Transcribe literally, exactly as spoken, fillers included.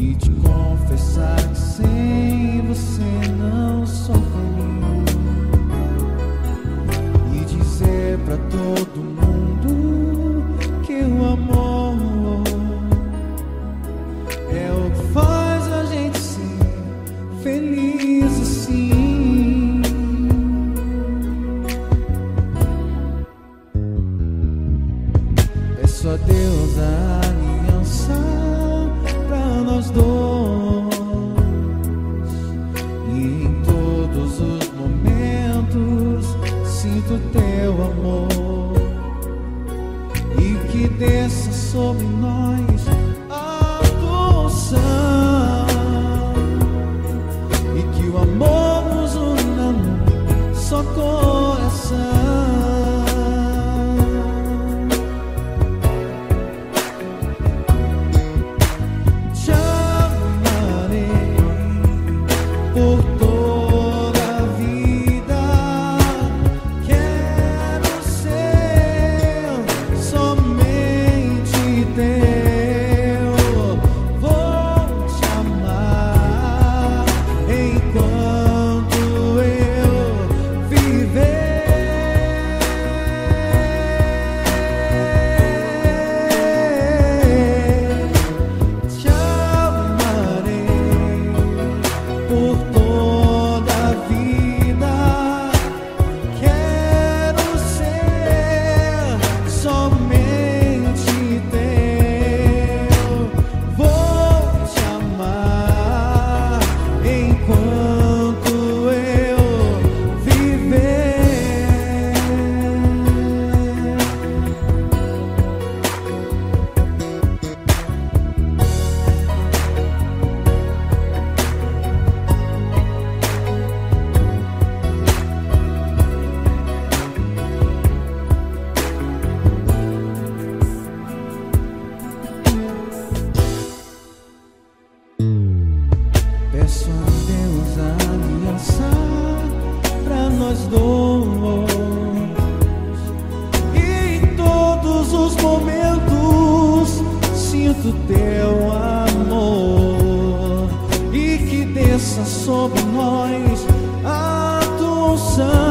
e te confessar que sem você não sou feliz, e dizer pra todo mundo que o amor é o que faz a gente ser feliz assim. Peço a Deus a aliança pra nós dois, e em todos os momentos sinto teu amor, e que desça sobre nós a unção, e que o amor nos una num só coração. Peço a Deus a aliança pra nós dois, e em todos os momentos sinto teu amor, e que desça sobre nós a tua unção,